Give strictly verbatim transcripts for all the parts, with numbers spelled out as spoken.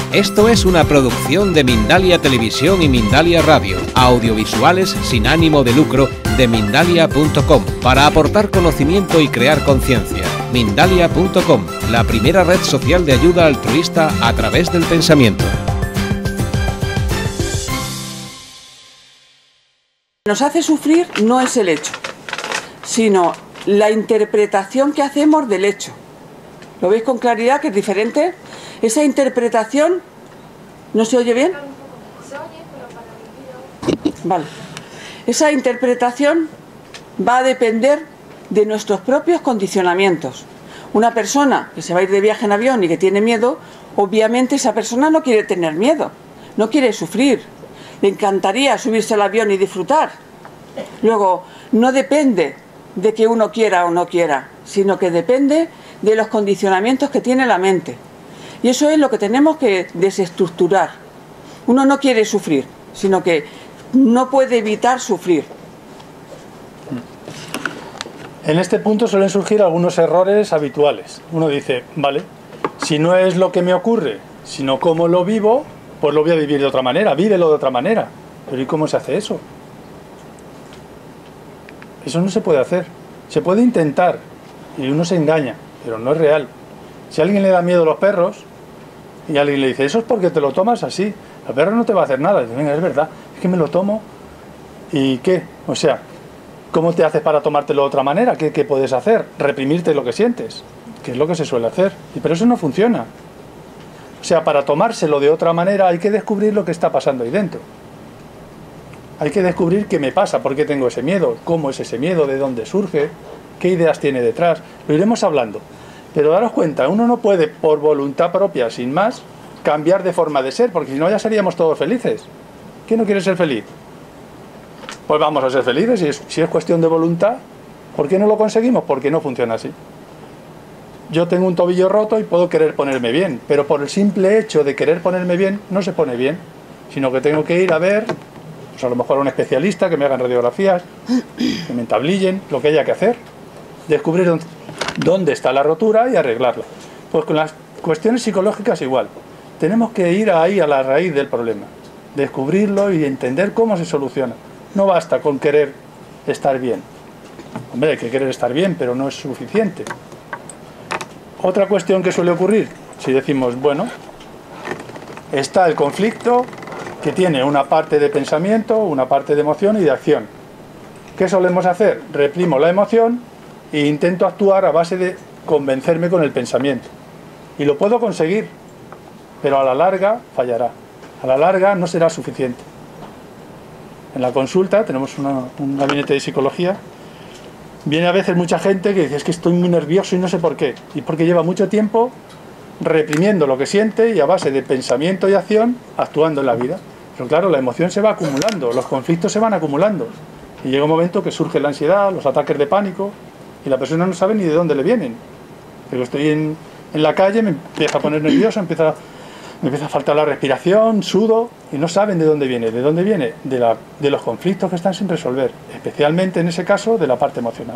Esto es una producción de Mindalia Televisión y Mindalia Radio, audiovisuales sin ánimo de lucro de Mindalia punto com, para aportar conocimiento y crear conciencia. Mindalia punto com, la primera red social de ayuda altruista a través del pensamiento. Nos hace sufrir no es el hecho, sino la interpretación que hacemos del hecho. ¿Lo veis con claridad que es diferente? Esa interpretación, ¿no se oye bien? Se oye, pero para el vídeo. Vale. Esa interpretación va a depender de nuestros propios condicionamientos. Una persona que se va a ir de viaje en avión y que tiene miedo, obviamente esa persona no quiere tener miedo, no quiere sufrir. Le encantaría subirse al avión y disfrutar. Luego, no depende de que uno quiera o no quiera, sino que depende de los condicionamientos que tiene la mente. Y eso es lo que tenemos que desestructurar. Uno no quiere sufrir, sino que no puede evitar sufrir. En este punto suelen surgir algunos errores habituales. Uno dice, vale, si no es lo que me ocurre, sino cómo lo vivo, pues lo voy a vivir de otra manera, vívelo de otra manera. Pero ¿y cómo se hace eso? Eso no se puede hacer. Se puede intentar y uno se engaña, pero no es real. Si a alguien le da miedo a los perros y alguien le dice, eso es porque te lo tomas así, el perro no te va a hacer nada. Y dice, venga, es verdad, es que me lo tomo. ¿Y qué? O sea, ¿cómo te haces para tomártelo de otra manera? ¿Qué, qué puedes hacer? Reprimirte lo que sientes, que es lo que se suele hacer. Y pero eso no funciona. O sea, para tomárselo de otra manera hay que descubrir lo que está pasando ahí dentro. Hay que descubrir qué me pasa, por qué tengo ese miedo, cómo es ese miedo, de dónde surge, qué ideas tiene detrás. Lo iremos hablando. Pero daros cuenta, uno no puede por voluntad propia, sin más, cambiar de forma de ser, porque si no ya seríamos todos felices. ¿Quién no quiere ser feliz? Pues vamos a ser felices, si es, si es cuestión de voluntad. ¿Por qué no lo conseguimos? Porque no funciona así. Yo tengo un tobillo roto y puedo querer ponerme bien, pero por el simple hecho de querer ponerme bien, no se pone bien, sino que tengo que ir a ver, pues a lo mejor a un especialista, que me hagan radiografías, que me entablillen, lo que haya que hacer, descubrir dónde está la rotura y arreglarla. Pues con las cuestiones psicológicas igual, tenemos que ir ahí a la raíz del problema, descubrirlo y entender cómo se soluciona. No basta con querer estar bien. Hombre, hay que querer estar bien, pero no es suficiente. Otra cuestión que suele ocurrir, si decimos, bueno, está el conflicto que tiene una parte de pensamiento, una parte de emoción y de acción. ¿Qué solemos hacer? Reprimo la emoción e intento actuar a base de convencerme con el pensamiento. Y lo puedo conseguir, pero a la larga fallará. A la larga no será suficiente. En la consulta, tenemos una, un gabinete de psicología, viene a veces mucha gente que dice, es que estoy muy nervioso y no sé por qué. Y porque lleva mucho tiempo reprimiendo lo que siente y a base de pensamiento y acción actuando en la vida. Pero claro, la emoción se va acumulando, los conflictos se van acumulando. Y llega un momento que surge la ansiedad, los ataques de pánico, y la persona no sabe ni de dónde le vienen. Pero estoy en, en la calle, me empieza a poner nervioso, empieza, me empieza a faltar la respiración, sudo, y no saben de dónde viene. ¿De dónde viene? De, la, de los conflictos que están sin resolver, especialmente en ese caso de la parte emocional.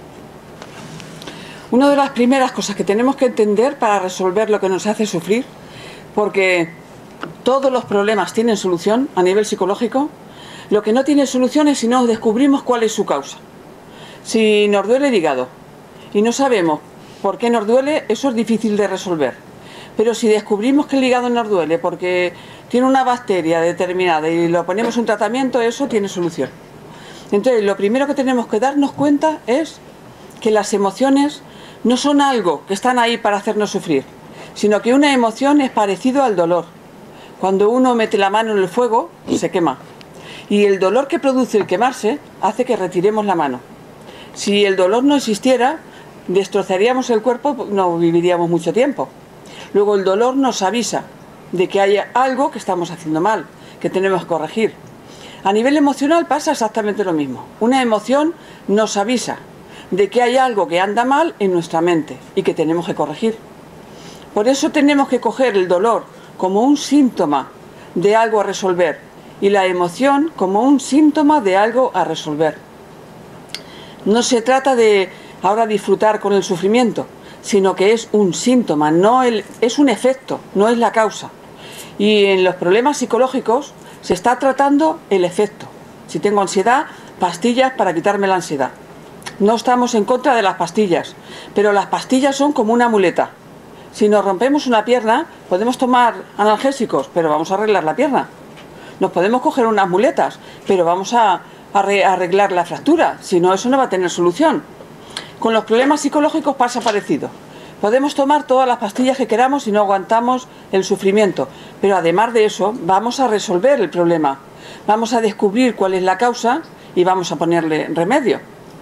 Una de las primeras cosas que tenemos que entender para resolver lo que nos hace sufrir, porque todos los problemas tienen solución a nivel psicológico, lo que no tiene solución es si no descubrimos cuál es su causa. Si nos duele el hígado y no sabemos por qué nos duele, eso es difícil de resolver. Pero si descubrimos que el hígado nos duele porque tiene una bacteria determinada y lo ponemos un tratamiento, eso tiene solución. Entonces, lo primero que tenemos que darnos cuenta es que las emociones no son algo que están ahí para hacernos sufrir, sino que una emoción es parecido al dolor. Cuando uno mete la mano en el fuego, se quema. Y el dolor que produce el quemarse hace que retiremos la mano. Si el dolor no existiera, destrozaríamos el cuerpo, no viviríamos mucho tiempo. Luego el dolor nos avisa de que hay algo que estamos haciendo mal, que tenemos que corregir. A nivel emocional pasa exactamente lo mismo. Una emoción nos avisa de que hay algo que anda mal en nuestra mente y que tenemos que corregir. Por eso tenemos que coger el dolor como un síntoma de algo a resolver y la emoción como un síntoma de algo a resolver. No se trata de ahora disfrutar con el sufrimiento, sino que es un síntoma, no el, es un efecto, no es la causa. Y en los problemas psicológicos se está tratando el efecto. Si tengo ansiedad, pastillas para quitarme la ansiedad. No estamos en contra de las pastillas, pero las pastillas son como una muleta. Si nos rompemos una pierna, podemos tomar analgésicos, pero vamos a arreglar la pierna. Nos podemos coger unas muletas, pero vamos a arreglar la fractura. Si no, eso no va a tener solución. Con los problemas psicológicos pasa parecido. Podemos tomar todas las pastillas que queramos y no aguantamos el sufrimiento, pero además de eso vamos a resolver el problema. Vamos a descubrir cuál es la causa y vamos a ponerle remedio.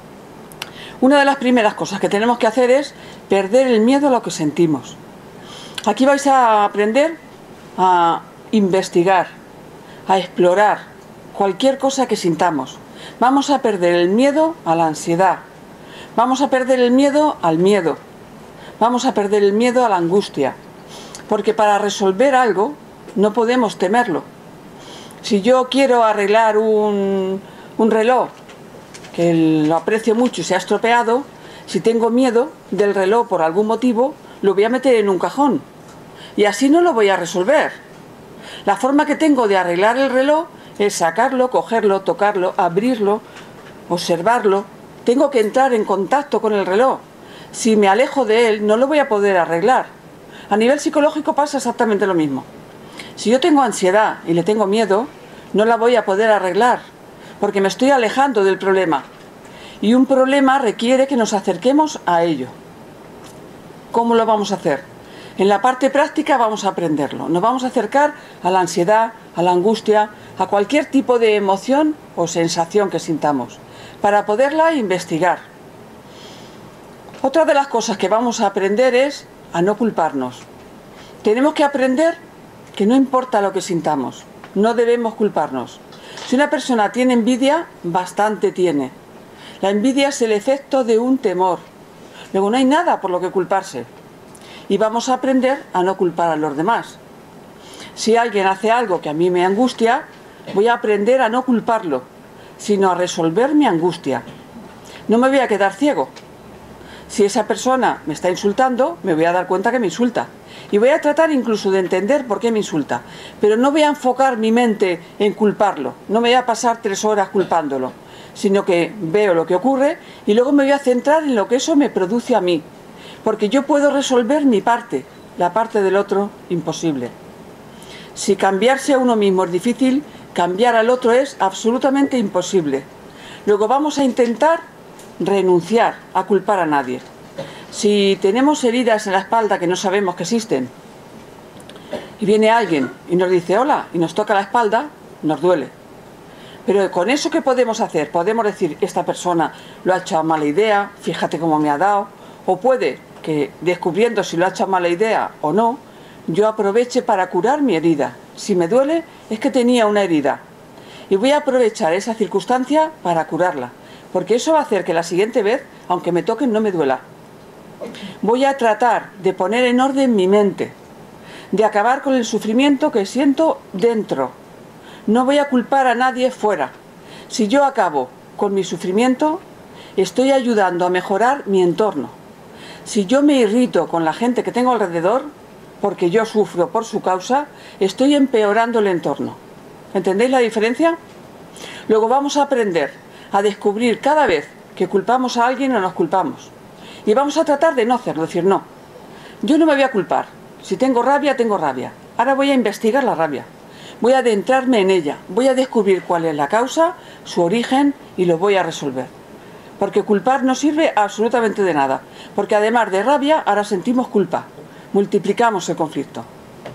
Una de las primeras cosas que tenemos que hacer es perder el miedo a lo que sentimos. Aquí vais a aprender a investigar, a explorar cualquier cosa que sintamos. Vamos a perder el miedo a la ansiedad. Vamos a perder el miedo al miedo. Vamos a perder el miedo a la angustia. Porque para resolver algo no podemos temerlo. Si yo quiero arreglar un, un reloj que lo aprecio mucho y se ha estropeado, si tengo miedo del reloj por algún motivo, lo voy a meter en un cajón. Y así no lo voy a resolver. La forma que tengo de arreglar el reloj es sacarlo, cogerlo, tocarlo, abrirlo, observarlo. Tengo que entrar en contacto con el reloj. Si me alejo de él, no lo voy a poder arreglar. A nivel psicológico pasa exactamente lo mismo. Si yo tengo ansiedad y le tengo miedo, no la voy a poder arreglar, porque me estoy alejando del problema. Y un problema requiere que nos acerquemos a ello. ¿Cómo lo vamos a hacer? En la parte práctica vamos a aprenderlo. Nos vamos a acercar a la ansiedad, a la angustia, a cualquier tipo de emoción o sensación que sintamos, para poderla investigar. Otra de las cosas que vamos a aprender es a no culparnos. Tenemos que aprender que no importa lo que sintamos, no debemos culparnos. Si una persona tiene envidia, bastante tiene. La envidia es el efecto de un temor. Luego no hay nada por lo que culparse. Y vamos a aprender a no culpar a los demás. Si alguien hace algo que a mí me angustia, voy a aprender a no culparlo, sino a resolver mi angustia. No me voy a quedar ciego. Si esa persona me está insultando, me voy a dar cuenta que me insulta. Y voy a tratar incluso de entender por qué me insulta. Pero no voy a enfocar mi mente en culparlo. No me voy a pasar tres horas culpándolo. Sino que veo lo que ocurre y luego me voy a centrar en lo que eso me produce a mí. Porque yo puedo resolver mi parte. La parte del otro, imposible. Si cambiarse a uno mismo es difícil, cambiar al otro es absolutamente imposible. Luego vamos a intentar renunciar a culpar a nadie. Si tenemos heridas en la espalda que no sabemos que existen y viene alguien y nos dice hola y nos toca la espalda, nos duele. Pero con eso, ¿qué podemos hacer? Podemos decir, esta persona lo ha hecho a mala idea, fíjate cómo me ha dado. O puede que, descubriendo si lo ha hecho a mala idea o no, yo aproveche para curar mi herida. Si me duele, es que tenía una herida. Y voy a aprovechar esa circunstancia para curarla. Porque eso va a hacer que la siguiente vez, aunque me toquen, no me duela. Voy a tratar de poner en orden mi mente, de acabar con el sufrimiento que siento dentro. No voy a culpar a nadie fuera. Si yo acabo con mi sufrimiento, estoy ayudando a mejorar mi entorno. Si yo me irrito con la gente que tengo alrededor, porque yo sufro por su causa, estoy empeorando el entorno. ¿Entendéis la diferencia? Luego vamos a aprender a descubrir cada vez que culpamos a alguien o nos culpamos. Y vamos a tratar de no hacerlo, decir no. Yo no me voy a culpar. Si tengo rabia, tengo rabia. Ahora voy a investigar la rabia. Voy a adentrarme en ella. Voy a descubrir cuál es la causa, su origen y lo voy a resolver. Porque culpar no sirve absolutamente de nada. Porque además de rabia, ahora sentimos culpa. Multiplicamos el conflicto.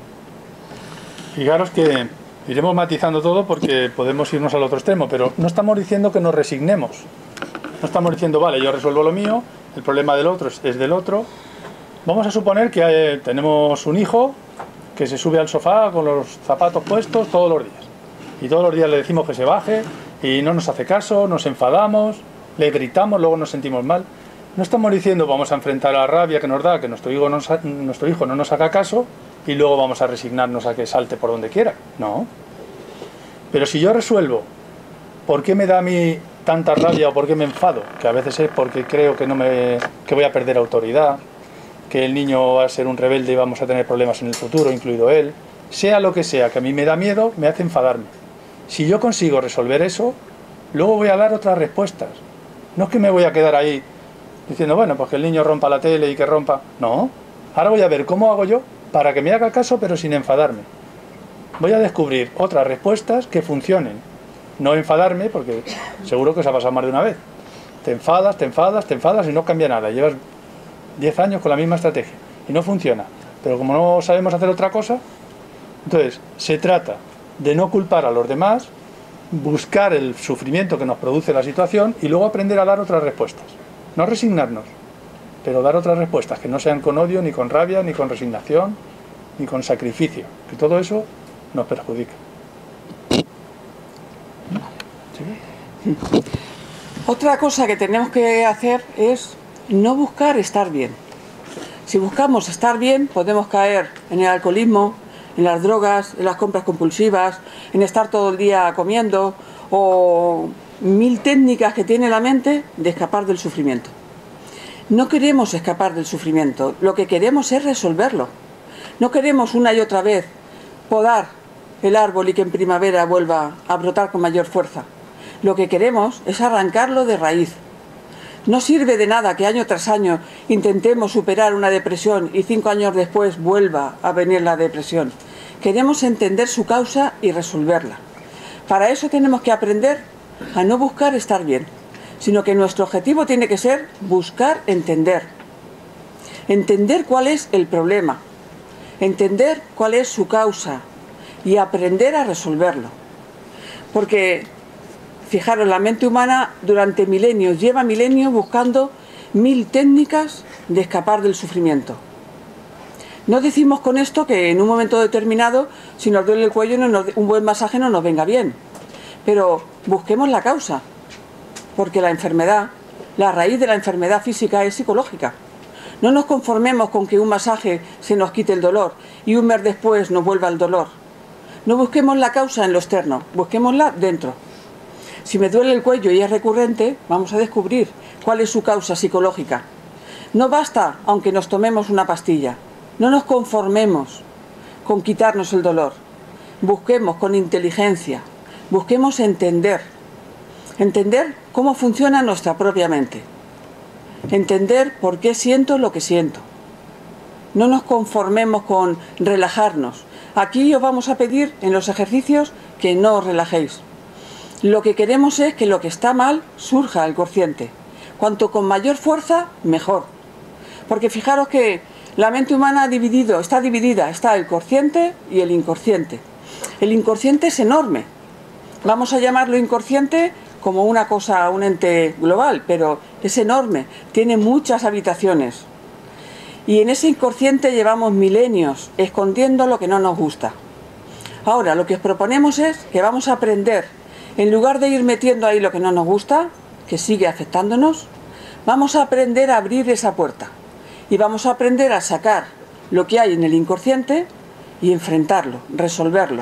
Fijaros que iremos matizando todo porque podemos irnos al otro extremo, pero no estamos diciendo que nos resignemos. No estamos diciendo, vale, yo resuelvo lo mío, el problema del otro es, es del otro. Vamos a suponer que eh, tenemos un hijo que se sube al sofá con los zapatos puestos todos los días. Y todos los días le decimos que se baje y no nos hace caso, nos enfadamos, le gritamos, luego nos sentimos mal. No estamos diciendo vamos a enfrentar la rabia que nos da, que nuestro hijo, nos, nuestro hijo no nos haga caso y luego vamos a resignarnos a que salte por donde quiera. No. Pero si yo resuelvo por qué me da a mí tanta rabia o por qué me enfado, que a veces es porque creo que, no me, que voy a perder autoridad, que el niño va a ser un rebelde y vamos a tener problemas en el futuro, incluido él, sea lo que sea, que a mí me da miedo, me hace enfadarme. Si yo consigo resolver eso, luego voy a dar otras respuestas. No es que me voy a quedar ahí diciendo, bueno, pues que el niño rompa la tele y que rompa... No, ahora voy a ver cómo hago yo para que me haga caso pero sin enfadarme. Voy a descubrir otras respuestas que funcionen. No enfadarme, porque seguro que os ha pasado más de una vez. Te enfadas, te enfadas, te enfadas y no cambia nada. Llevas diez años con la misma estrategia y no funciona. Pero como no sabemos hacer otra cosa, entonces se trata de no culpar a los demás, buscar el sufrimiento que nos produce la situación y luego aprender a dar otras respuestas. No resignarnos, pero dar otras respuestas que no sean con odio, ni con rabia, ni con resignación, ni con sacrificio, que todo eso nos perjudica. ¿Sí? Otra cosa que tenemos que hacer es no buscar estar bien. Si buscamos estar bien, podemos caer en el alcoholismo, en las drogas, en las compras compulsivas, en estar todo el día comiendo, o mil técnicas que tiene la mente de escapar del sufrimiento. No queremos escapar del sufrimiento, lo que queremos es resolverlo. No queremos una y otra vez podar el árbol y que en primavera vuelva a brotar con mayor fuerza. Lo que queremos es arrancarlo de raíz. No sirve de nada que año tras año intentemos superar una depresión y cinco años después vuelva a venir la depresión. Queremos entender su causa y resolverla. Para eso tenemos que aprender a no buscar estar bien, sino que nuestro objetivo tiene que ser buscar entender. Entender cuál es el problema, entender cuál es su causa y aprender a resolverlo. Porque, fijaros, la mente humana durante milenios, lleva milenios buscando mil técnicas de escapar del sufrimiento. No decimos con esto que en un momento determinado, si nos duele el cuello, no nos, un buen masaje no nos venga bien. Pero busquemos la causa, porque la enfermedad, la raíz de la enfermedad física es psicológica. No nos conformemos con que un masaje se nos quite el dolor y un mes después nos vuelva el dolor. No busquemos la causa en lo externo, busquémosla dentro. Si me duele el cuello y es recurrente, vamos a descubrir cuál es su causa psicológica. No basta aunque nos tomemos una pastilla. No nos conformemos con quitarnos el dolor. Busquemos con inteligencia, busquemos entender. Entender cómo funciona nuestra propia mente. Entender por qué siento lo que siento. No nos conformemos con relajarnos. Aquí os vamos a pedir en los ejercicios que no os relajéis. Lo que queremos es que lo que está mal surja al consciente. Cuanto con mayor fuerza, mejor. Porque fijaros que la mente humana ha dividido, está dividida, está el consciente y el inconsciente. El inconsciente es enorme. Vamos a llamarlo inconsciente como una cosa, un ente global, pero es enorme, tiene muchas habitaciones. Y en ese inconsciente llevamos milenios escondiendo lo que no nos gusta. Ahora, lo que os proponemos es que vamos a aprender, en lugar de ir metiendo ahí lo que no nos gusta, que sigue afectándonos, vamos a aprender a abrir esa puerta. Y vamos a aprender a sacar lo que hay en el inconsciente y enfrentarlo, resolverlo.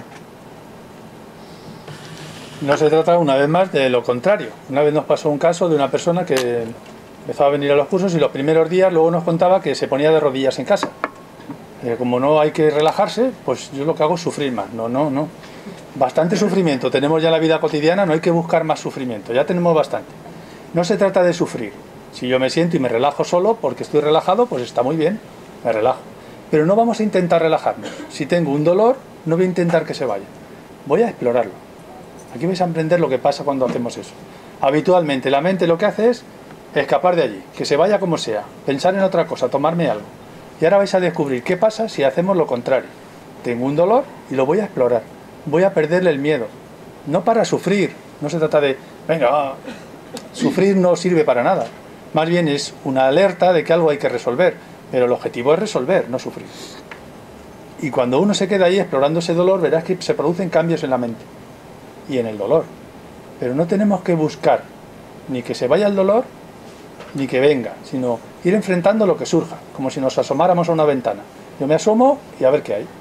No se trata una vez más de lo contrario. Una vez nos pasó un caso de una persona que empezó a venir a los cursos y los primeros días luego nos contaba que se ponía de rodillas en casa. Eh, como no hay que relajarse, pues yo lo que hago es sufrir más. No, no, no. Bastante sufrimiento. Tenemos ya la vida cotidiana, no hay que buscar más sufrimiento. Ya tenemos bastante. No se trata de sufrir. Si yo me siento y me relajo solo porque estoy relajado, pues está muy bien, me relajo. Pero no vamos a intentar relajarnos. Si tengo un dolor, no voy a intentar que se vaya. Voy a explorarlo. Aquí vais a aprender lo que pasa cuando hacemos eso. Habitualmente la mente lo que hace es escapar de allí, que se vaya como sea, pensar en otra cosa, tomarme algo. Y ahora vais a descubrir qué pasa si hacemos lo contrario. Tengo un dolor y lo voy a explorar. Voy a perderle el miedo. No para sufrir, no se trata de, venga, sufrir no sirve para nada. Más bien es una alerta de que algo hay que resolver, pero el objetivo es resolver, no sufrir. Y cuando uno se queda ahí explorando ese dolor, verás que se producen cambios en la mente y en el dolor. Pero no tenemos que buscar ni que se vaya el dolor, ni que venga, sino ir enfrentando lo que surja, como si nos asomáramos a una ventana. Yo me asomo y a ver qué hay.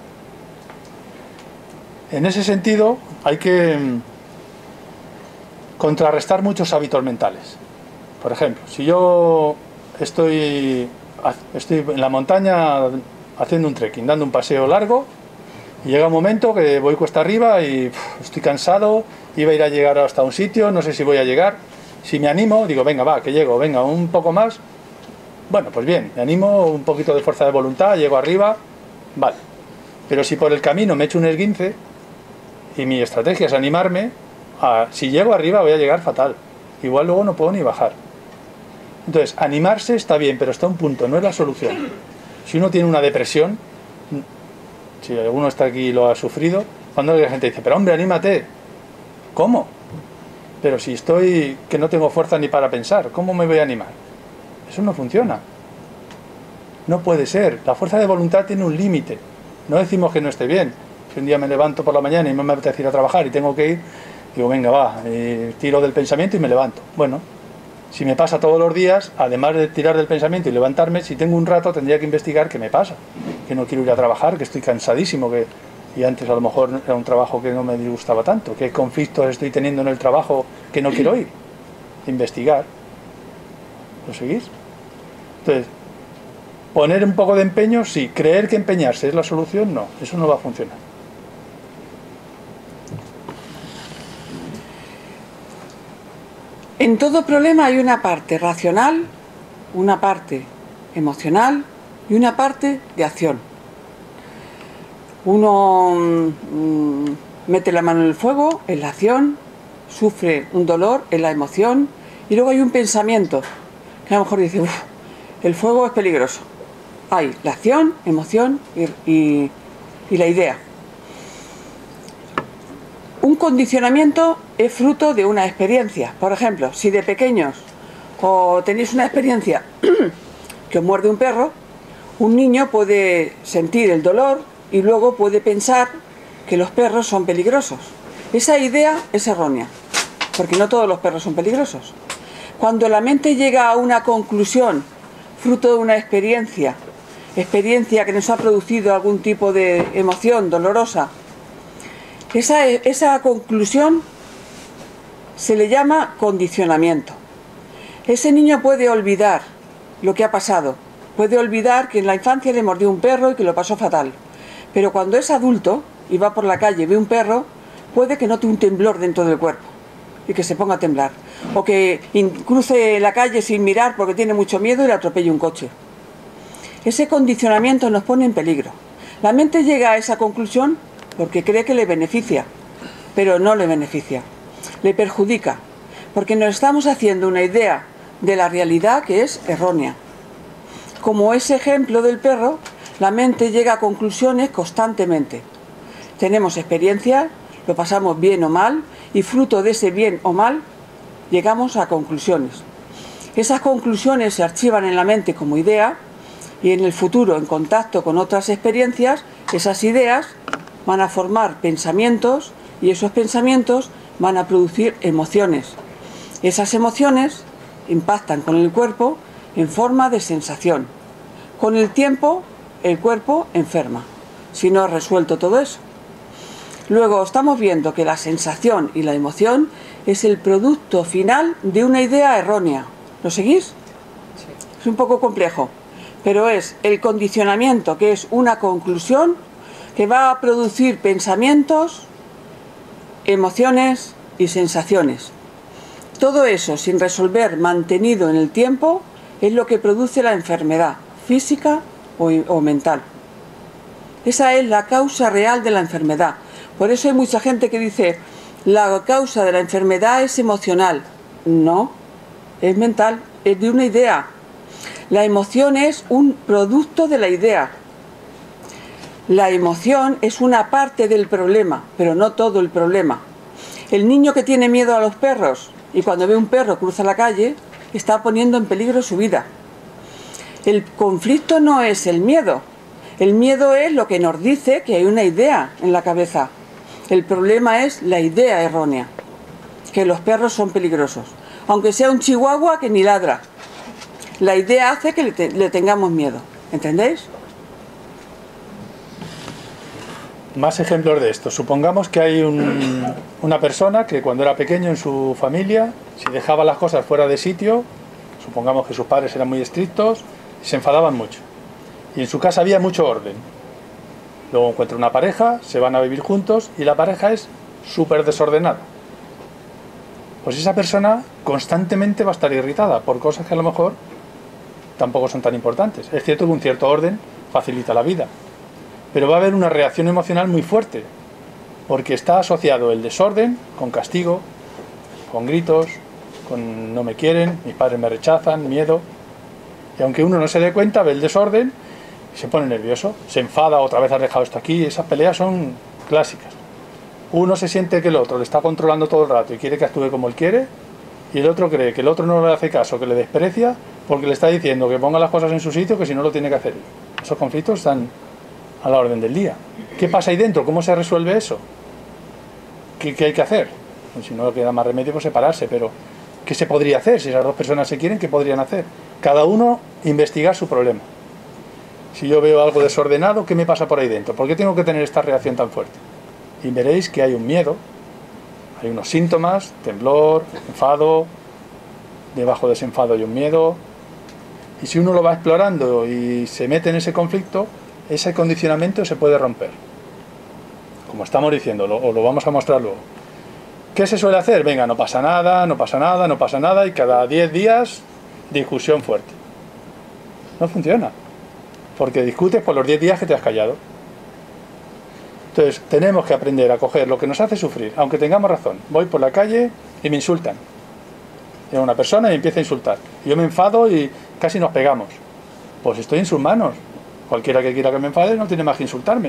En ese sentido, hay que contrarrestar muchos hábitos mentales. Por ejemplo, si yo estoy, estoy en la montaña haciendo un trekking, dando un paseo largo, Y llega un momento que voy cuesta arriba y uf, estoy cansado, iba a ir a llegar hasta un sitio, no sé si voy a llegar. Si me animo, digo, venga, va, que llego, venga, un poco más. Bueno, pues bien, me animo, un poquito de fuerza de voluntad, llego arriba, vale. Pero si por el camino me echo un esguince y mi estrategia es animarme, a, si llego arriba voy a llegar fatal. Igual luego no puedo ni bajar. Entonces, animarse está bien, pero está a un punto, no es la solución. Si uno tiene una depresión, si alguno está aquí y lo ha sufrido, cuando la gente dice, pero hombre, anímate. ¿Cómo? Pero si estoy, que no tengo fuerza ni para pensar, ¿cómo me voy a animar? Eso no funciona. No puede ser. La fuerza de voluntad tiene un límite. No decimos que no esté bien. Si un día me levanto por la mañana y no me apetece ir a trabajar y tengo que ir, digo, venga, va, eh, tiro del pensamiento y me levanto. Bueno, si me pasa todos los días, además de tirar del pensamiento y levantarme, si tengo un rato tendría que investigar qué me pasa. Que no quiero ir a trabajar, que estoy cansadísimo, que y antes a lo mejor era un trabajo que no me disgustaba tanto. ¿Qué conflictos estoy teniendo en el trabajo que no quiero ir? Investigar. ¿Lo seguís? Entonces, poner un poco de empeño, sí. Creer que empeñarse es la solución, no. Eso no va a funcionar. En todo problema hay una parte racional, una parte emocional y una parte de acción. Uno mmm, mete la mano en el fuego, en la acción, sufre un dolor en la emoción y luego hay un pensamiento que a lo mejor dice, uff, el fuego es peligroso. Hay la acción, emoción y, y, y la idea. Un condicionamiento es fruto de una experiencia. Por ejemplo, si de pequeños o tenéis una experiencia que os muerde un perro, un niño puede sentir el dolor y luego puede pensar que los perros son peligrosos. Esa idea es errónea, porque no todos los perros son peligrosos. Cuando la mente llega a una conclusión, fruto de una experiencia, experiencia que nos ha producido algún tipo de emoción dolorosa, esa, esa conclusión se le llama condicionamiento. Ese niño puede olvidar lo que ha pasado, puede olvidar que en la infancia le mordió un perro y que lo pasó fatal. Pero cuando es adulto y va por la calle y ve un perro, puede que note un temblor dentro del cuerpo y que se ponga a temblar. O que cruce la calle sin mirar porque tiene mucho miedo y le atropelle un coche. Ese condicionamiento nos pone en peligro. La mente llega a esa conclusión porque cree que le beneficia, pero no le beneficia. Le perjudica, porque nos estamos haciendo una idea de la realidad que es errónea. Como ese ejemplo del perro, la mente llega a conclusiones constantemente. Tenemos experiencias, lo pasamos bien o mal, y fruto de ese bien o mal, llegamos a conclusiones. Esas conclusiones se archivan en la mente como idea, y en el futuro, en contacto con otras experiencias, esas ideas van a formar pensamientos, y esos pensamientos van a producir emociones. Esas emociones impactan con el cuerpo en forma de sensación. Con el tiempo, el cuerpo enferma, si no ha resuelto todo eso. Luego estamos viendo que la sensación y la emoción es el producto final de una idea errónea. ¿Lo seguís? Sí. Es un poco complejo, pero es el condicionamiento, que es una conclusión que va a producir pensamientos, emociones y sensaciones. Todo eso, sin resolver, mantenido en el tiempo, es lo que produce la enfermedad física o, o mental. Esa es la causa real de la enfermedad. Por eso hay mucha gente que dice, la causa de la enfermedad es emocional. No, es mental, es de una idea. La emoción es un producto de la idea. La emoción es una parte del problema, pero no todo el problema. El niño que tiene miedo a los perros y cuando ve un perro cruza la calle, está poniendo en peligro su vida. El conflicto no es el miedo. El miedo es lo que nos dice que hay una idea en la cabeza. El problema es la idea errónea, que los perros son peligrosos. Aunque sea un chihuahua que ni ladra. La idea hace que le, te le tengamos miedo. ¿Entendéis? Más ejemplos de esto. Supongamos que hay un, una persona que cuando era pequeño en su familia, si dejaba las cosas fuera de sitio, supongamos que sus padres eran muy estrictos, se enfadaban mucho. Y en su casa había mucho orden. Luego encuentra una pareja, se van a vivir juntos y la pareja es súper desordenada. Pues esa persona constantemente va a estar irritada por cosas que a lo mejor tampoco son tan importantes. Es cierto que un cierto orden facilita la vida, pero va a haber una reacción emocional muy fuerte, porque está asociado el desorden con castigo, con gritos, con no me quieren, mis padres me rechazan, miedo. Y aunque uno no se dé cuenta, ve el desorden y se pone nervioso, se enfada, otra vez has dejado esto aquí. Esas peleas son clásicas. Uno se siente que el otro le está controlando todo el rato y quiere que actúe como él quiere, y el otro cree que el otro no le hace caso, que le desprecia, porque le está diciendo que ponga las cosas en su sitio, que si no lo tiene que hacer él. Esos conflictos están a la orden del día. ¿Qué pasa ahí dentro? ¿Cómo se resuelve eso? ¿Qué, qué hay que hacer? Pues si no queda más remedio, pues separarse, pero ¿qué se podría hacer? Si esas dos personas se quieren, ¿qué podrían hacer? Cada uno investigar su problema. Si yo veo algo desordenado, ¿qué me pasa por ahí dentro? ¿Por qué tengo que tener esta reacción tan fuerte? Y veréis que hay un miedo, hay unos síntomas, temblor, enfado, debajo de ese enfado hay un miedo, y si uno lo va explorando y se mete en ese conflicto, ese condicionamiento se puede romper. Como estamos diciendo, lo, o lo vamos a mostrar luego. ¿Qué se suele hacer? Venga, no pasa nada, no pasa nada, no pasa nada, y cada diez días discusión fuerte. No funciona, porque discutes por los diez días que te has callado. Entonces, tenemos que aprender a coger lo que nos hace sufrir, aunque tengamos razón. Voy por la calle y me insultan. Llega una persona y me empieza a insultar. Y yo me enfado y casi nos pegamos. Pues estoy en sus manos. Cualquiera que quiera que me enfade no tiene más que insultarme.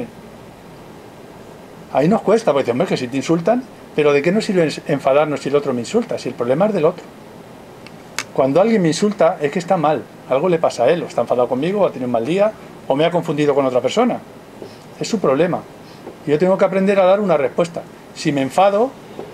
Ahí nos cuesta, porque hombre, que si te insultan, pero ¿de qué nos sirve enfadarnos si el otro me insulta? Si el problema es del otro. Cuando alguien me insulta es que está mal. Algo le pasa a él, o está enfadado conmigo, o ha tenido un mal día, o me ha confundido con otra persona. Es su problema. Y yo tengo que aprender a dar una respuesta. Si me enfado,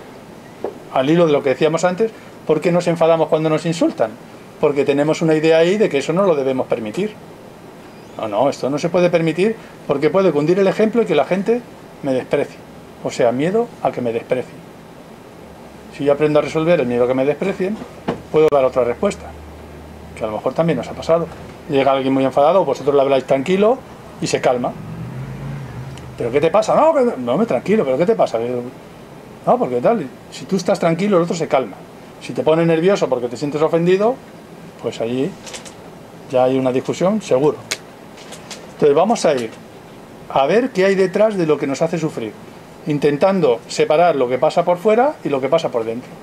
al hilo de lo que decíamos antes, ¿por qué nos enfadamos cuando nos insultan? Porque tenemos una idea ahí de que eso no lo debemos permitir. No, no, esto no se puede permitir porque puede cundir el ejemplo y que la gente me desprecie. O sea, miedo a que me desprecien. Si yo aprendo a resolver el miedo a que me desprecien, puedo dar otra respuesta. Que a lo mejor también nos ha pasado. Llega alguien muy enfadado, vosotros le habláis tranquilo y se calma. ¿Pero qué te pasa? No, que, no, me tranquilo, ¿pero qué te pasa? No, porque tal, si tú estás tranquilo, el otro se calma. Si te pones nervioso porque te sientes ofendido, pues allí ya hay una discusión, seguro. Entonces vamos a ir a ver qué hay detrás de lo que nos hace sufrir, intentando separar lo que pasa por fuera y lo que pasa por dentro.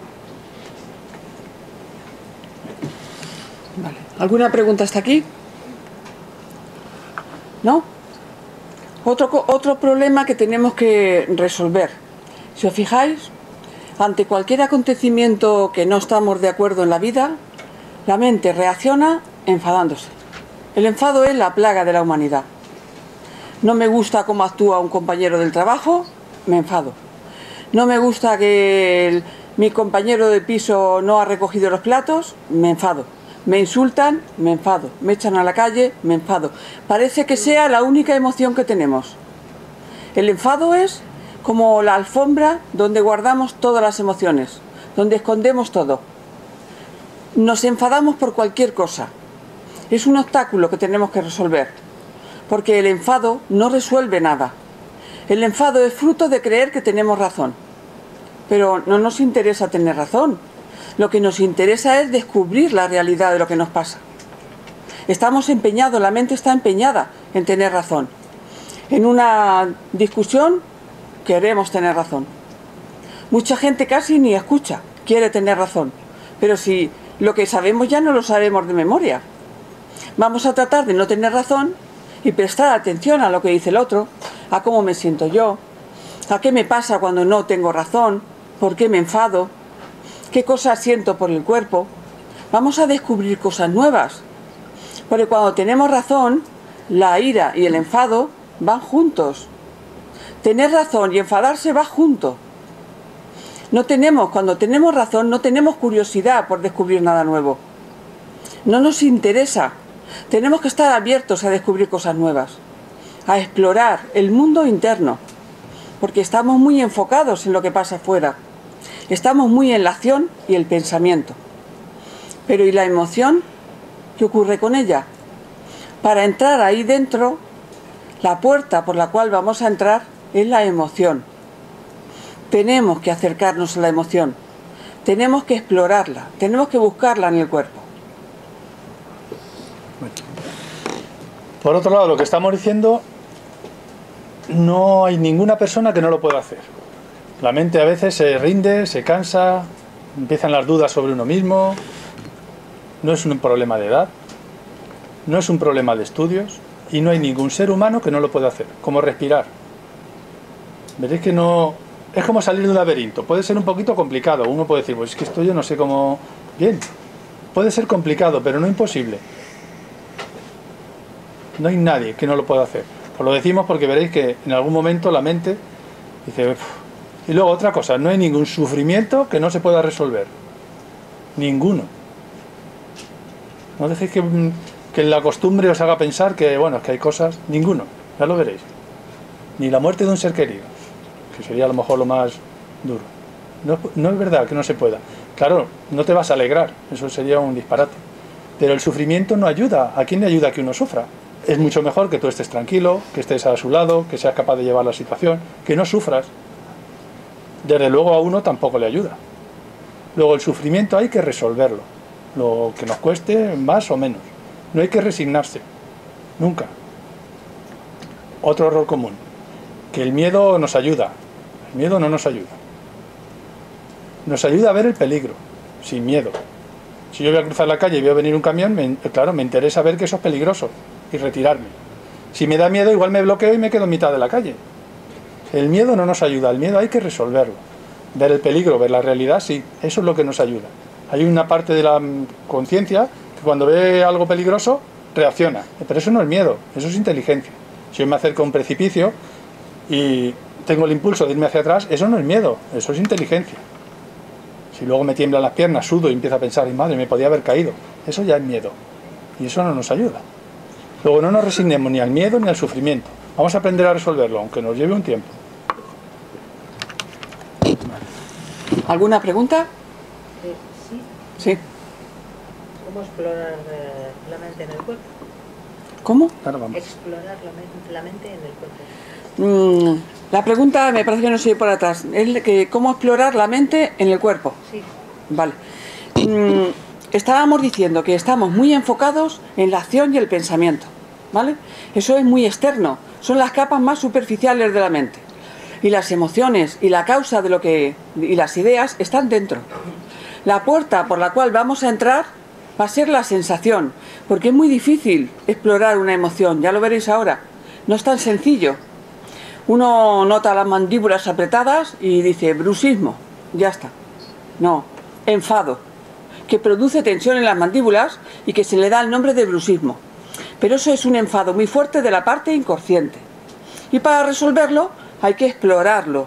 Vale. ¿Alguna pregunta hasta aquí? ¿No? Otro, otro problema que tenemos que resolver. Si os fijáis, ante cualquier acontecimiento que no estamos de acuerdo en la vida, la mente reacciona enfadándose. El enfado es la plaga de la humanidad. No me gusta cómo actúa un compañero del trabajo, me enfado. No me gusta que el, mi compañero de piso no ha recogido los platos, me enfado. Me insultan, me enfado. Me echan a la calle, me enfado. Parece que sea la única emoción que tenemos. El enfado es como la alfombra donde guardamos todas las emociones, donde escondemos todo. Nos enfadamos por cualquier cosa. Es un obstáculo que tenemos que resolver, porque el enfado no resuelve nada. El enfado es fruto de creer que tenemos razón, pero no nos interesa tener razón. Lo que nos interesa es descubrir la realidad de lo que nos pasa. Estamos empeñados, la mente está empeñada en tener razón. En una discusión queremos tener razón. Mucha gente casi ni escucha, quiere tener razón. Pero si lo que sabemos ya no lo sabemos de memoria. Vamos a tratar de no tener razón y prestar atención a lo que dice el otro, a cómo me siento yo, a qué me pasa cuando no tengo razón, por qué me enfado, qué cosas siento por el cuerpo. Vamos a descubrir cosas nuevas. Porque cuando tenemos razón, la ira y el enfado van juntos. Tener razón y enfadarse va junto. No tenemos, cuando tenemos razón, no tenemos curiosidad por descubrir nada nuevo. No nos interesa. Tenemos que estar abiertos a descubrir cosas nuevas, a explorar el mundo interno, porque estamos muy enfocados en lo que pasa afuera. Estamos muy en la acción y el pensamiento. Pero ¿y la emoción? ¿Qué ocurre con ella? Para entrar ahí dentro, La puerta por la cual vamos a entrar es la emoción. Tenemos que acercarnos a la emoción, tenemos que explorarla, tenemos que buscarla en el cuerpo. Por otro lado, lo que estamos diciendo, no hay ninguna persona que no lo pueda hacer. La mente a veces se rinde, se cansa, empiezan las dudas sobre uno mismo. No es un problema de edad, no es un problema de estudios, y no hay ningún ser humano que no lo pueda hacer, como respirar. Veréis que no... Es como salir de un laberinto, puede ser un poquito complicado. Uno puede decir, pues es que esto yo no sé cómo... Bien, puede ser complicado, pero no imposible. No hay nadie que no lo pueda hacer. Os lo decimos porque veréis que en algún momento la mente dice... Uf. Y luego otra cosa, no hay ningún sufrimiento que no se pueda resolver. Ninguno. No dejéis que, que la costumbre os haga pensar que, bueno, es que hay cosas... Ninguno, ya lo veréis. Ni la muerte de un ser querido, que sería a lo mejor lo más duro. No, no es verdad que no se pueda. Claro, no te vas a alegrar, eso sería un disparate. Pero el sufrimiento no ayuda. ¿A quién le ayuda que uno sufra? Es mucho mejor que tú estés tranquilo, que estés a su lado, que seas capaz de llevar la situación, que no sufras. Desde luego a uno tampoco le ayuda. Luego el sufrimiento hay que resolverlo, lo que nos cueste más o menos. No hay que resignarse, nunca. Otro error común, que el miedo nos ayuda. El miedo no nos ayuda. Nos ayuda a ver el peligro, sin miedo. Si yo voy a cruzar la calle y veo venir un camión, me, claro, me interesa ver que eso es peligroso y retirarme. Si me da miedo, igual me bloqueo y me quedo en mitad de la calle. El miedo no nos ayuda, el miedo hay que resolverlo. Ver el peligro, ver la realidad, sí, eso es lo que nos ayuda. Hay una parte de la conciencia que cuando ve algo peligroso, reacciona. Pero eso no es miedo, eso es inteligencia. Si yo me acerco a un precipicio y tengo el impulso de irme hacia atrás, eso no es miedo, eso es inteligencia. Si luego me tiemblan las piernas, sudo y empiezo a pensar, y madre, me podía haber caído, eso ya es miedo. Y eso no nos ayuda. Luego no nos resignemos ni al miedo ni al sufrimiento. Vamos a aprender a resolverlo, aunque nos lleve un tiempo. ¿Alguna pregunta? Eh, sí. Sí. ¿Cómo explorar eh, la mente en el cuerpo? ¿Cómo? Ahora vamos. Explorar la, men la mente en el cuerpo. Mm, la pregunta me parece que no sigue por atrás. Es que cómo explorar la mente en el cuerpo. Sí. Vale. Mm, estábamos diciendo que estamos muy enfocados en la acción y el pensamiento, ¿vale? Eso es muy externo. Son las capas más superficiales de la mente. Y las emociones y la causa de lo que y las ideas están dentro. La puerta por la cual vamos a entrar va a ser la sensación, porque es muy difícil explorar una emoción, ya lo veréis ahora. No es tan sencillo. Uno nota las mandíbulas apretadas y dice bruxismo, ya está. No, enfado, que produce tensión en las mandíbulas y que se le da el nombre de bruxismo. Pero eso es un enfado muy fuerte de la parte inconsciente. Y para resolverlo hay que explorarlo.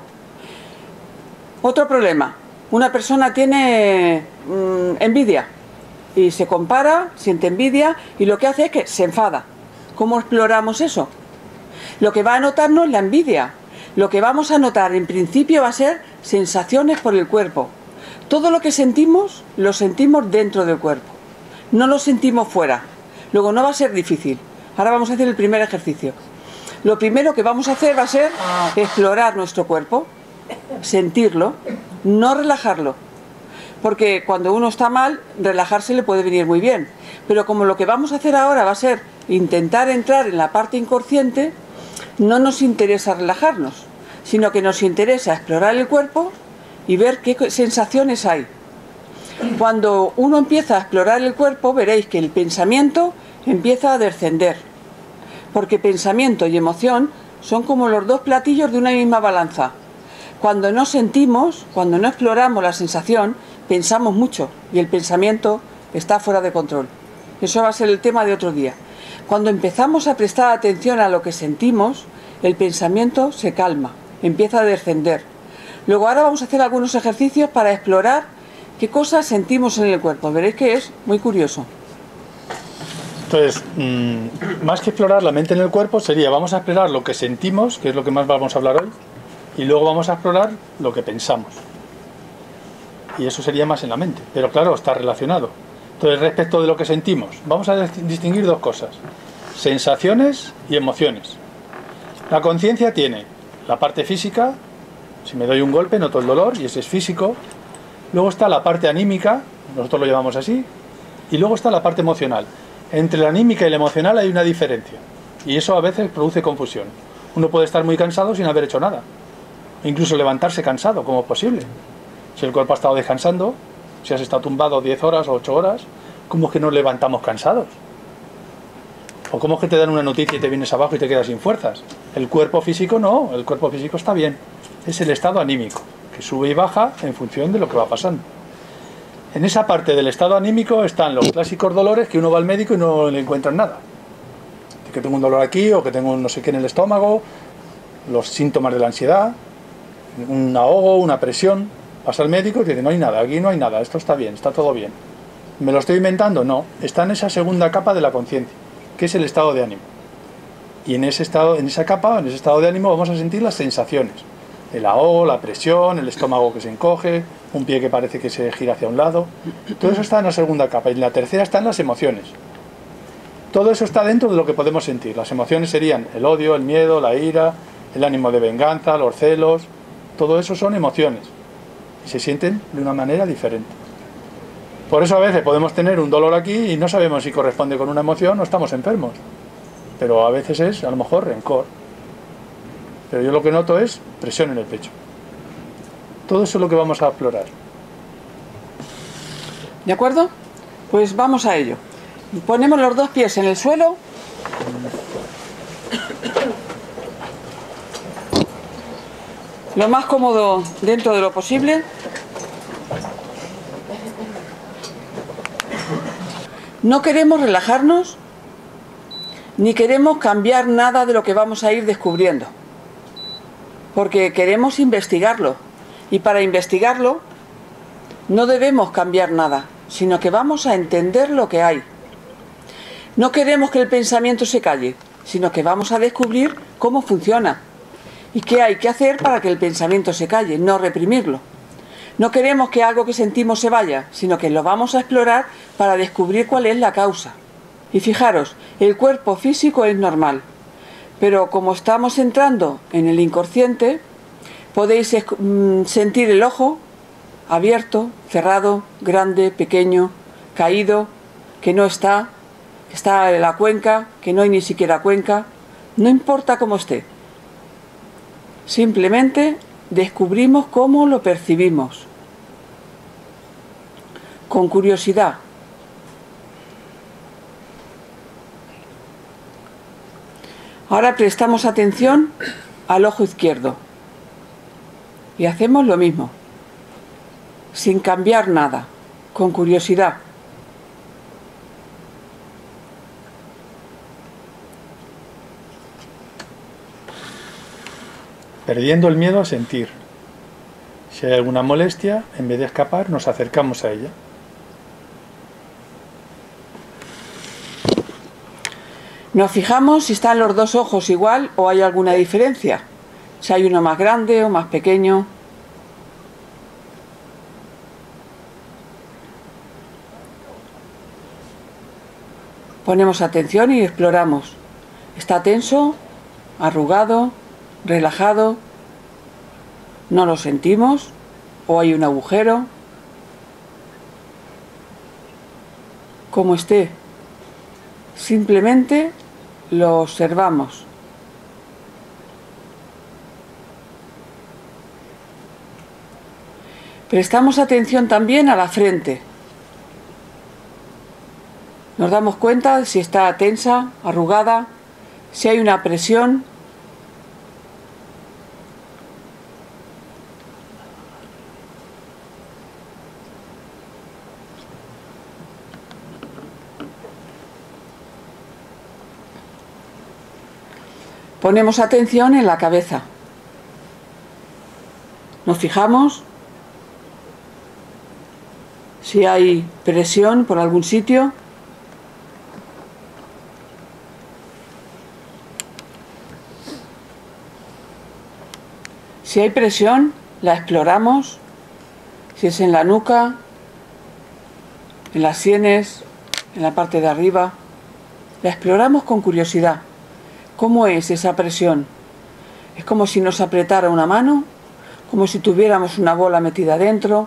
Otro problema. Una persona tiene mmm, envidia y se compara, siente envidia y lo que hace es que se enfada. ¿Cómo exploramos eso? Lo que va a notar no es la envidia. Lo que vamos a notar en principio va a ser sensaciones por el cuerpo. Todo lo que sentimos, lo sentimos dentro del cuerpo. No lo sentimos fuera. Luego no va a ser difícil. Ahora vamos a hacer el primer ejercicio. Lo primero que vamos a hacer va a ser explorar nuestro cuerpo, sentirlo, no relajarlo. Porque cuando uno está mal, relajarse le puede venir muy bien. Pero como lo que vamos a hacer ahora va a ser intentar entrar en la parte inconsciente, no nos interesa relajarnos, sino que nos interesa explorar el cuerpo y ver qué sensaciones hay. Cuando uno empieza a explorar el cuerpo, veréis que el pensamiento empieza a descender. Porque pensamiento y emoción son como los dos platillos de una misma balanza. Cuando no sentimos, cuando no exploramos la sensación, pensamos mucho y el pensamiento está fuera de control. Eso va a ser el tema de otro día. Cuando empezamos a prestar atención a lo que sentimos, el pensamiento se calma, empieza a descender. Luego ahora vamos a hacer algunos ejercicios para explorar qué cosas sentimos en el cuerpo. Veréis que es muy curioso. Entonces, mmm, más que explorar la mente en el cuerpo, sería, vamos a explorar lo que sentimos, que es lo que más vamos a hablar hoy, y luego vamos a explorar lo que pensamos. Y eso sería más en la mente, pero claro, está relacionado. Entonces, respecto de lo que sentimos, vamos a distinguir dos cosas: sensaciones y emociones. La conciencia tiene la parte física, si me doy un golpe noto el dolor y ese es físico. Luego está la parte anímica, nosotros lo llamamos así, y luego está la parte emocional. Entre la anímica y la emocional hay una diferencia y eso a veces produce confusión. Uno puede estar muy cansado sin haber hecho nada, incluso levantarse cansado, como es posible. Si el cuerpo ha estado descansando, si has estado tumbado diez horas o ocho horas, ¿cómo es que nos levantamos cansados? ¿O cómo es que te dan una noticia y te vienes abajo y te quedas sin fuerzas? El cuerpo físico no, el cuerpo físico está bien. Es el estado anímico, que sube y baja en función de lo que va pasando. En esa parte del estado anímico están los clásicos dolores que uno va al médico y no le encuentran nada. Que tengo un dolor aquí o que tengo un no sé qué en el estómago, los síntomas de la ansiedad, un ahogo, una presión. Vas al médico y te dice, no hay nada, aquí no hay nada, esto está bien, está todo bien. ¿Me lo estoy inventando? No, está en esa segunda capa de la conciencia, que es el estado de ánimo. Y en ese estado, en esa capa, en ese estado de ánimo vamos a sentir las sensaciones. El ahogo, la presión, el estómago que se encoge, un pie que parece que se gira hacia un lado. Todo eso está en la segunda capa. Y en la tercera están las emociones. Todo eso está dentro de lo que podemos sentir. Las emociones serían el odio, el miedo, la ira, el ánimo de venganza, los celos. Todo eso son emociones. Y se sienten de una manera diferente. Por eso a veces podemos tener un dolor aquí y no sabemos si corresponde con una emoción o estamos enfermos. Pero a veces es, a lo mejor, rencor. Pero yo lo que noto es presión en el pecho. Todo eso es lo que vamos a explorar. ¿De acuerdo? Pues vamos a ello. Ponemos los dos pies en el suelo. Lo más cómodo dentro de lo posible. No queremos relajarnos, ni queremos cambiar nada de lo que vamos a ir descubriendo. Porque queremos investigarlo. Y para investigarlo, no debemos cambiar nada, sino que vamos a entender lo que hay. No queremos que el pensamiento se calle, sino que vamos a descubrir cómo funciona y qué hay que hacer para que el pensamiento se calle, no reprimirlo. No queremos que algo que sentimos se vaya, sino que lo vamos a explorar para descubrir cuál es la causa. Y fijaros, el cuerpo físico es normal, pero como estamos entrando en el inconsciente, podéis sentir el ojo abierto, cerrado, grande, pequeño, caído, que no está, que está en la cuenca, que no hay ni siquiera cuenca. No importa cómo esté. Simplemente descubrimos cómo lo percibimos. Con curiosidad. Ahora prestamos atención al ojo izquierdo. Y hacemos lo mismo. Sin cambiar nada. Con curiosidad. Perdiendo el miedo a sentir. Si hay alguna molestia, en vez de escapar, nos acercamos a ella. Nos fijamos si están los dos ojos igual o hay alguna diferencia. Si hay uno más grande o más pequeño. Ponemos atención y exploramos. ¿Está tenso? ¿Arrugado? ¿Relajado? ¿No lo sentimos? ¿O hay un agujero? Como esté. Simplemente lo observamos. Prestamos atención también a la frente. Nos damos cuenta de si está tensa, arrugada, si hay una presión. Ponemos atención en la cabeza. Nos fijamos si hay presión por algún sitio. Si hay presión, la exploramos. Si es en la nuca, en las sienes, en la parte de arriba, la exploramos con curiosidad. ¿Cómo es esa presión? Es como si nos apretara una mano, como si tuviéramos una bola metida dentro,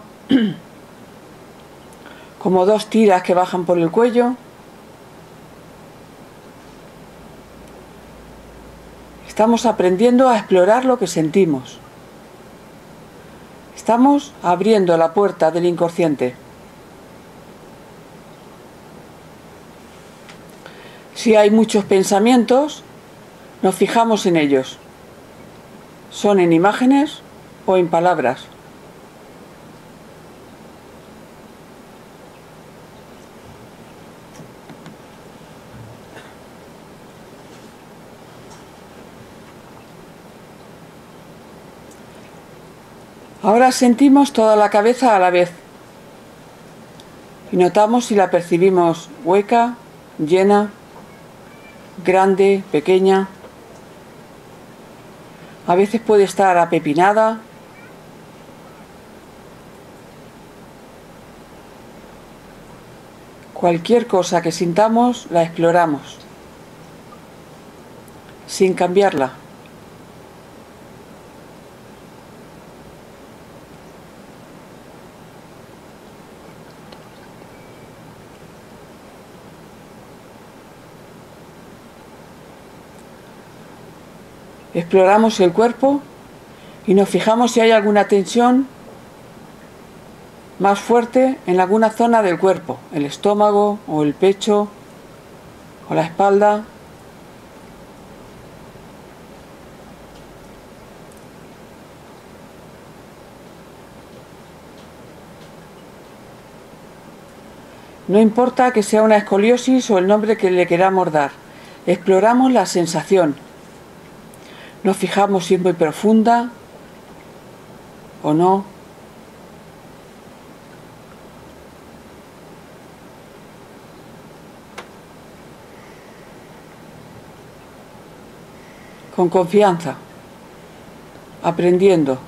como dos tiras que bajan por el cuello. Estamos aprendiendo a explorar lo que sentimos. Estamos abriendo la puerta del inconsciente. Si hay muchos pensamientos, nos fijamos en ellos. ¿Son en imágenes o en palabras? Ahora sentimos toda la cabeza a la vez y notamos si la percibimos hueca, llena, grande, pequeña. A veces puede estar apepinada. Cualquier cosa que sintamos la exploramos, sin cambiarla. Exploramos el cuerpo y nos fijamos si hay alguna tensión más fuerte en alguna zona del cuerpo, el estómago o el pecho o la espalda. No importa que sea una escoliosis o el nombre que le queramos dar, exploramos la sensación. Nos fijamos si es muy profunda o no. Con confianza, aprendiendo.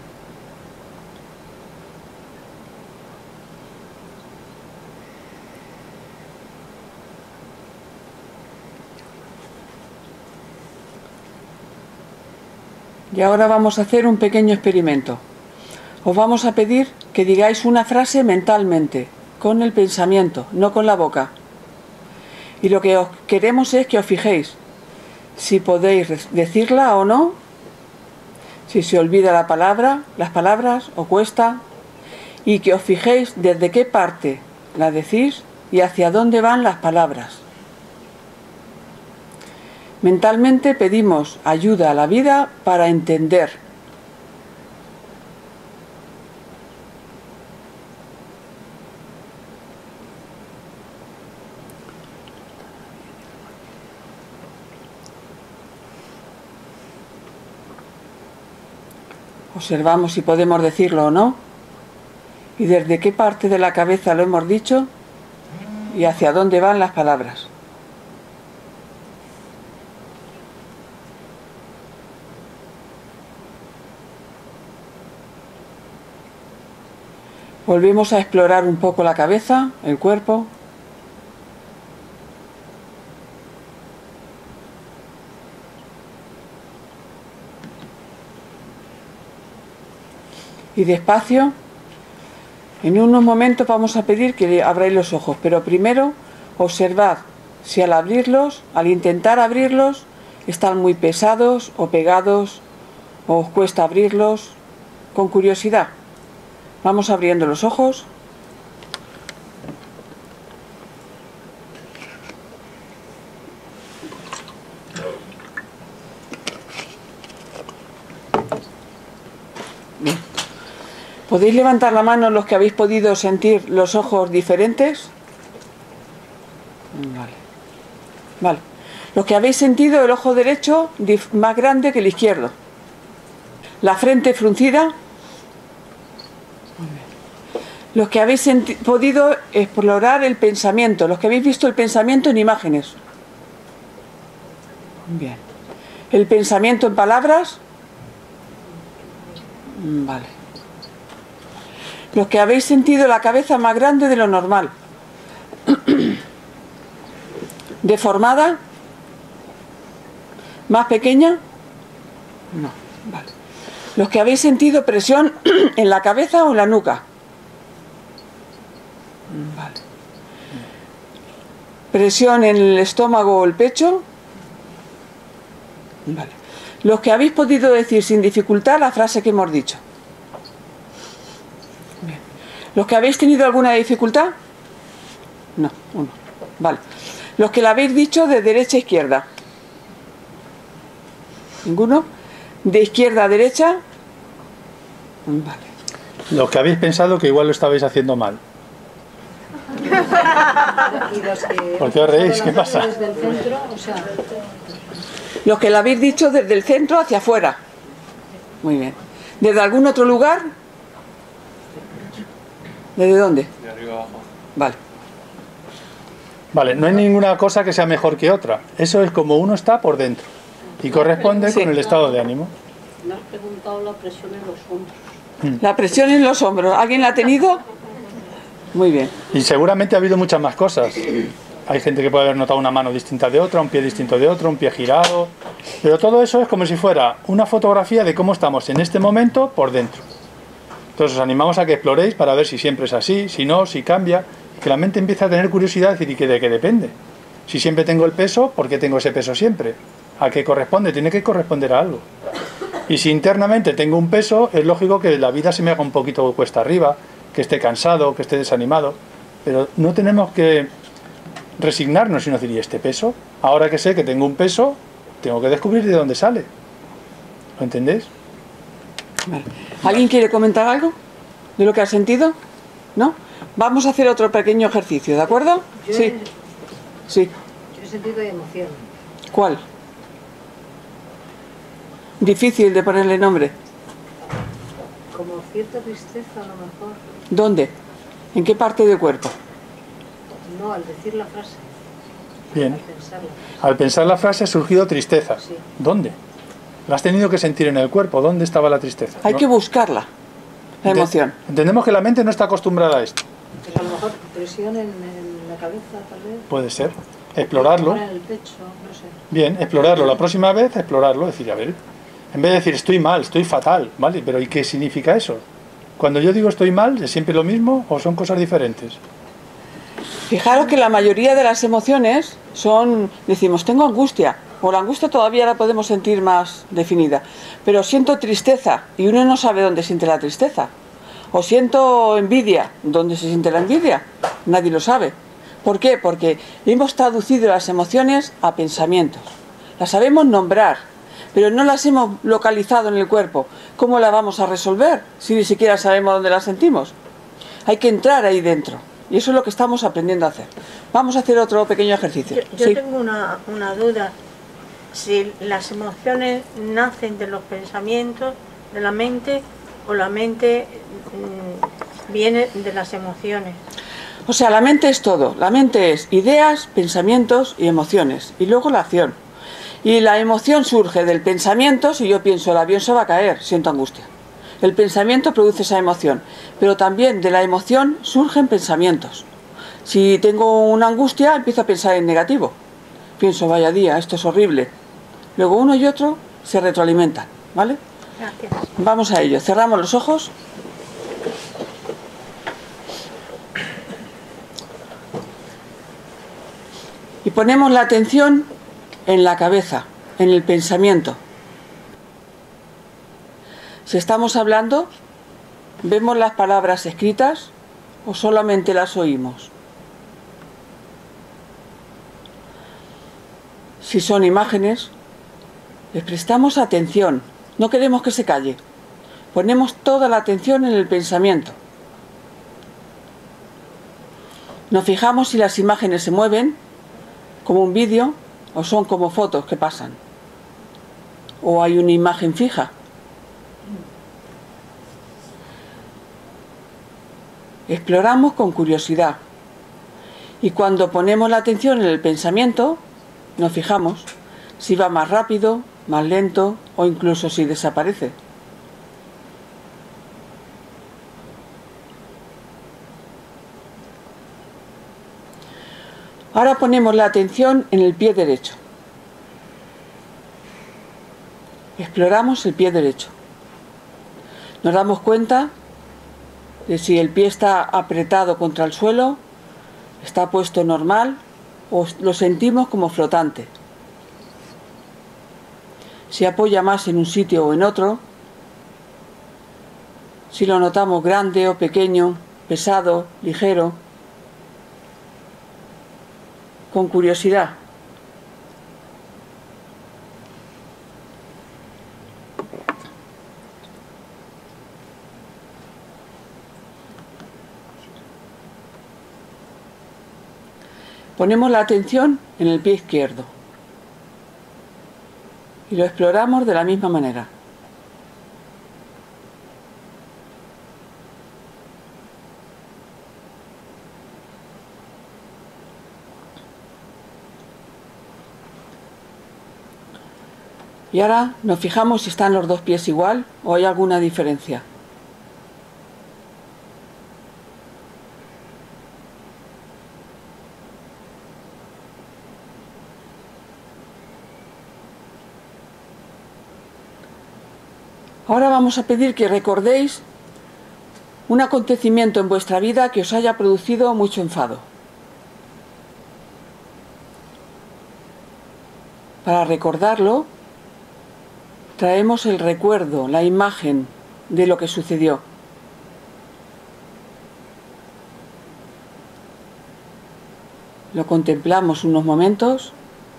Y ahora vamos a hacer un pequeño experimento. Os vamos a pedir que digáis una frase mentalmente, con el pensamiento, no con la boca. Y lo que os queremos es que os fijéis si podéis decirla o no, si se olvida la palabra, las palabras o cuesta, y que os fijéis desde qué parte la decís y hacia dónde van las palabras. Mentalmente pedimos ayuda a la vida para entender. Observamos si podemos decirlo o no, y desde qué parte de la cabeza lo hemos dicho y hacia dónde van las palabras. Volvemos a explorar un poco la cabeza, el cuerpo. Y despacio, en unos momentos vamos a pedir que abráis los ojos, pero primero observad si al abrirlos, al intentar abrirlos, están muy pesados o pegados, o os cuesta abrirlos, con curiosidad. Vamos abriendo los ojos. Bien. ¿Podéis levantar la mano los que habéis podido sentir los ojos diferentes? Vale. Vale. Los que habéis sentido el ojo derecho más grande que el izquierdo. La frente fruncida. Los que habéis podido explorar el pensamiento, los que habéis visto el pensamiento en imágenes. Bien. ¿El pensamiento en palabras? Vale. Los que habéis sentido la cabeza más grande de lo normal. ¿Deformada? ¿Más pequeña? No. Vale. Los que habéis sentido presión en la cabeza o en la nuca. Vale. Presión en el estómago o el pecho. Vale. Los que habéis podido decir sin dificultad la frase que hemos dicho. Bien. ¿Los que habéis tenido alguna dificultad? No, uno. Vale. Los que la habéis dicho de derecha a izquierda. ¿Ninguno? ¿De izquierda a derecha? Vale. Los que habéis pensado que igual lo estabais haciendo mal. Y los que ¿Por qué os reís? ¿Qué pasa? desde el centro, o sea, Los que la habéis dicho desde el centro hacia afuera. Muy bien. ¿Desde algún otro lugar? ¿Desde dónde? De arriba abajo. Vale. Vale, no hay ninguna cosa que sea mejor que otra. Eso es como uno está por dentro. Y corresponde Sí. con el estado de ánimo. Me has preguntado la presión en los hombros. La presión en los hombros. ¿Alguien la ha tenido? Muy bien. Y seguramente ha habido muchas más cosas. Hay gente que puede haber notado una mano distinta de otra, un pie distinto de otro, un pie girado. Pero todo eso es como si fuera una fotografía de cómo estamos en este momento por dentro. Entonces os animamos a que exploréis para ver si siempre es así, si no, si cambia. Y que la mente empiece a tener curiosidad y decir, ¿y que de qué depende? Si siempre tengo el peso, ¿por qué tengo ese peso siempre? ¿A qué corresponde? Tiene que corresponder a algo. Y si internamente tengo un peso, es lógico que la vida se me haga un poquito cuesta arriba, que esté cansado, que esté desanimado. Pero no tenemos que resignarnos y no decir, ¿y este peso? Ahora que sé que tengo un peso, tengo que descubrir de dónde sale. ¿Lo entendéis? Vale. ¿Alguien quiere comentar algo de lo que ha sentido? ¿No? Vamos a hacer otro pequeño ejercicio, ¿de acuerdo? yo, Sí. he, Sí. yo he sentido emoción. ¿Cuál? Difícil de ponerle nombre. Como cierta tristeza a lo mejor. ¿Dónde? ¿En qué parte del cuerpo? No, al decir la frase, Bien. al pensarla. Al pensar la frase ha surgido tristeza. Sí. ¿Dónde? La has tenido que sentir en el cuerpo. ¿Dónde estaba la tristeza? Hay ¿No? que buscarla, la Ente- emoción. Entendemos que la mente no está acostumbrada a esto. Pues a lo mejor presión en, en la cabeza, tal vez. Puede ser. Explorarlo. Ahora en el pecho, no sé. Bien, explorarlo. La próxima vez, explorarlo. Decir, a ver, en vez de decir estoy mal, estoy fatal, ¿vale? Pero ¿y qué significa eso? Cuando yo digo estoy mal, ¿es siempre lo mismo o son cosas diferentes? Fijaros que la mayoría de las emociones son, decimos, tengo angustia, o la angustia todavía la podemos sentir más definida, pero siento tristeza, y uno no sabe dónde siente la tristeza. O siento envidia, ¿dónde se siente la envidia? Nadie lo sabe. ¿Por qué? Porque hemos traducido las emociones a pensamientos. Las sabemos nombrar, pero no las hemos localizado en el cuerpo. ¿Cómo la vamos a resolver si ni siquiera sabemos dónde las sentimos? Hay que entrar ahí dentro. Y eso es lo que estamos aprendiendo a hacer. Vamos a hacer otro pequeño ejercicio. Yo, yo Sí. tengo una, una duda. Si las emociones nacen de los pensamientos, de la mente, o la mente mm, viene de las emociones. O sea, la mente es todo. La mente es ideas, pensamientos y emociones. Y luego la acción. Y la emoción surge del pensamiento. Si yo pienso el avión se va a caer, siento angustia. El pensamiento produce esa emoción. Pero también de la emoción surgen pensamientos. Si tengo una angustia, empiezo a pensar en negativo. Pienso, vaya día, esto es horrible. Luego uno y otro se retroalimentan, ¿vale? Gracias. Vamos a ello. Cerramos los ojos. Y ponemos la atención en la cabeza, en el pensamiento. Si estamos hablando, ¿vemos las palabras escritas o solamente las oímos? Si son imágenes, les prestamos atención. No queremos que se calle. Ponemos toda la atención en el pensamiento. Nos fijamos si las imágenes se mueven, como un vídeo, o son como fotos que pasan. O hay una imagen fija. Exploramos con curiosidad. Y cuando ponemos la atención en el pensamiento, nos fijamos si va más rápido, más lento o incluso si desaparece. Ahora ponemos la atención en el pie derecho. exploramos el pie derecho. Nos damos cuenta de si el pie está apretado contra el suelo, está puesto normal o lo sentimos como flotante. Si apoya más en un sitio o en otro, si lo notamos grande o pequeño, pesado, ligero, con curiosidad. Ponemos la atención en el pie izquierdo y lo exploramos de la misma manera. Y ahora nos fijamos si están los dos pies igual o hay alguna diferencia. Ahora vamos a pedir que recordéis un acontecimiento en vuestra vida que os haya producido mucho enfado. Para recordarlo, traemos el recuerdo, la imagen de lo que sucedió. Lo contemplamos unos momentos.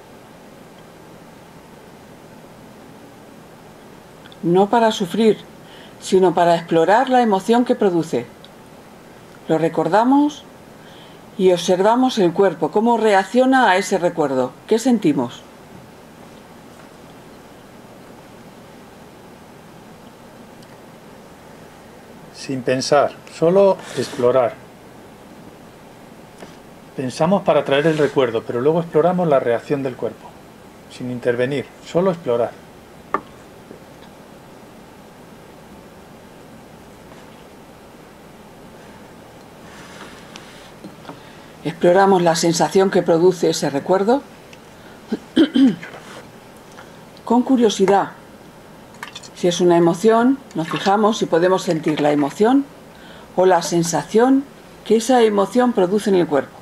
No para sufrir, sino para explorar la emoción que produce. Lo recordamos y observamos el cuerpo, cómo reacciona a ese recuerdo. ¿Qué sentimos? Sin pensar, solo explorar. Pensamos para traer el recuerdo, pero luego exploramos la reacción del cuerpo, sin intervenir, solo explorar. Exploramos la sensación que produce ese recuerdo con curiosidad. Si es una emoción, nos fijamos si podemos sentir la emoción o la sensación que esa emoción produce en el cuerpo.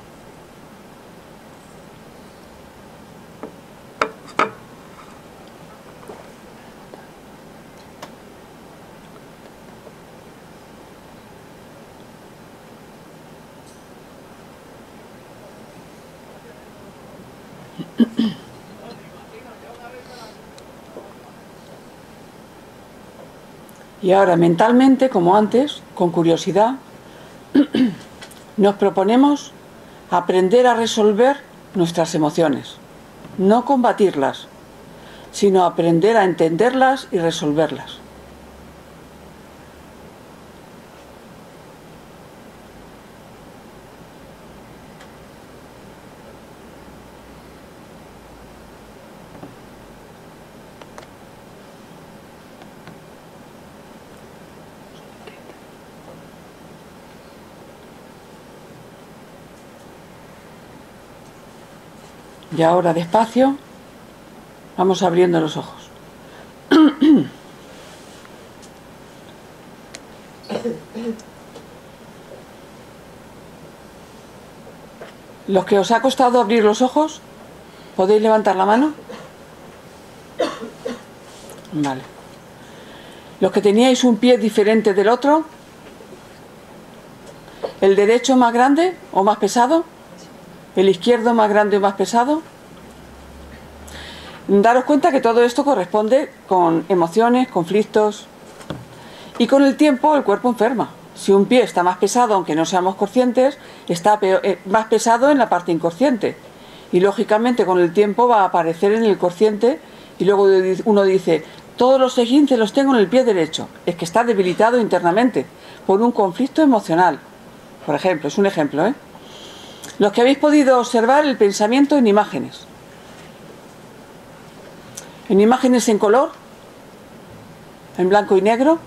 Y ahora mentalmente, como antes, con curiosidad, nos proponemos aprender a resolver nuestras emociones, no combatirlas, sino aprender a entenderlas y resolverlas. Y ahora despacio vamos abriendo los ojos. Los que os ha costado abrir los ojos, ¿podéis levantar la mano? Vale. Los que teníais un pie diferente del otro, ¿el derecho más grande o más pesado? ¿El izquierdo más grande o más pesado? Daros cuenta que todo esto corresponde con emociones, conflictos, y con el tiempo el cuerpo enferma. Si un pie está más pesado, aunque no seamos conscientes, está peor, eh, más pesado en la parte inconsciente, y lógicamente con el tiempo va a aparecer en el consciente, y luego uno dice, todos los esguinces los tengo en el pie derecho. Es que está debilitado internamente por un conflicto emocional, por ejemplo, es un ejemplo, ¿eh? Los que habéis podido observar el pensamiento en imágenes. En imágenes en color, en blanco y negro,